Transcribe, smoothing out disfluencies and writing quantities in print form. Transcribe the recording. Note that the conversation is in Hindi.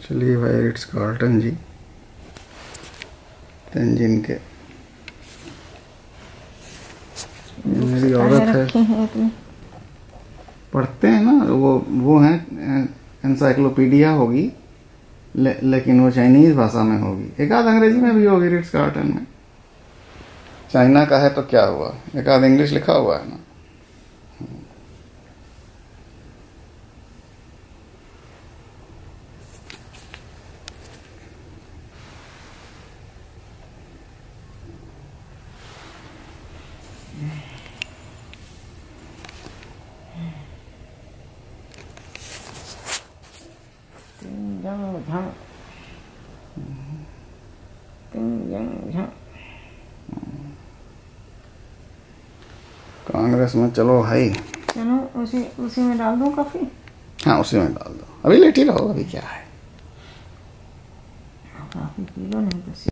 चलिए भाई, रिट्स कार्ल्टन जी, तियानजिन के। मेरी औरत है, पढ़ते हैं ना, वो है एनसाइक्लोपीडिया होगी, लेकिन वो चाइनीज भाषा में होगी, एक आध अंग्रेजी में भी होगी। रिट्स कार्ल्टन में चाइना का है तो क्या हुआ, एक आध इंग्लिश लिखा हुआ है ना। कांग्रेस में चलो भाई, चलो उसी में डाल दूं कॉफी। हाँ उसी में डाल दो, अभी लेट ही रहो, अभी क्या है। काफी पी लो नहीं तो